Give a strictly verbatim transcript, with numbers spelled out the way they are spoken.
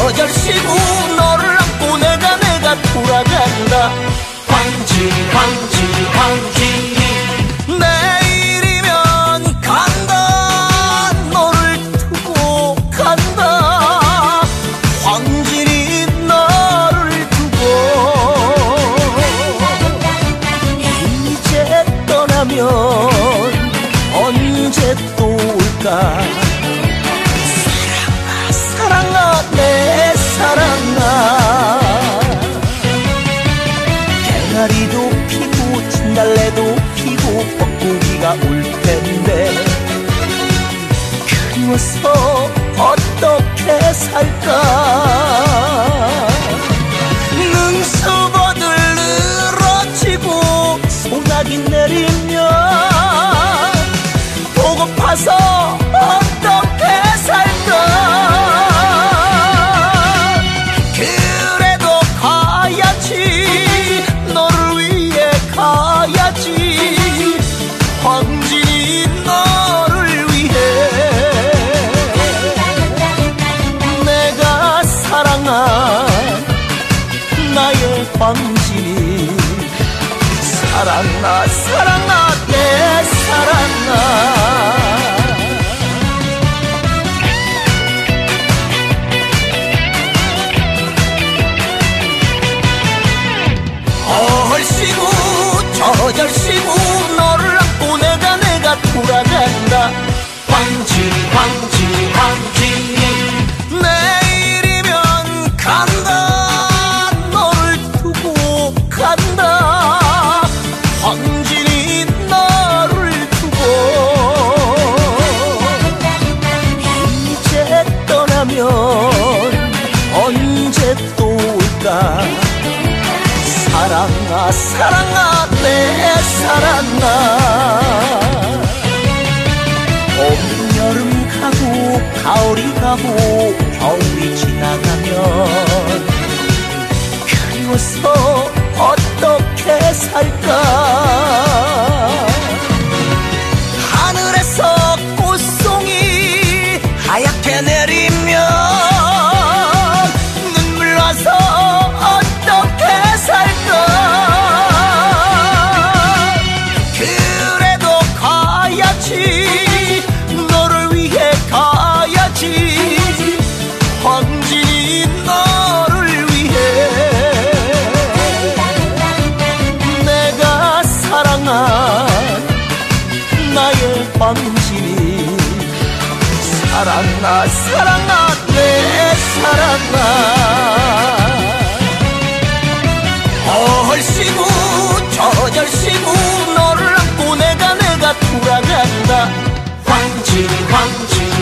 저절시고 너를 안고 내가 내가 돌아간다. 황지 황지 황지 내일이면 간다. 너를 두고 간다. 황진이 너를 두고 이제 떠나면 언제 또 올까. 사랑아 사랑아 내 사랑아. 개나리도 피고 진달래도 피고 벚고기가 올 텐데 그리워서 어떻게 살까. 능수보들 늘어지고 소나기 내리면 보고파서 어떻게 살까. 그래도 가야지 너를 위해 가야지. 황진이 너를 위해 내가 사랑한 나의 황진이. 사랑아 사랑아 내 사랑아. 얼씨구 저절씨구 너를 안고 내가 내가 돌아간다. 황지 황지 황지 내일이면 간다. 너를 두고 간다. 황진이 너를 두고 이제 떠나면 언제 또 올까. 사랑아 사랑아 내 사랑아. 봄 여름 가고 가을이 가고 겨울이 지나가면 그리워서 어떻게 살까. 하늘에서 꽃송이 하얗게 내리면 눈물 나서 어떻게 살까. 그래도 가야지 너를 위해 가야지. 황진이 너를 위해 내가 사랑한 나의 황진이. 사랑아 사랑아 내 사랑아. 얼씨구 저절씨구 너를 안고 내가 내가 돌아간다. 황지 황지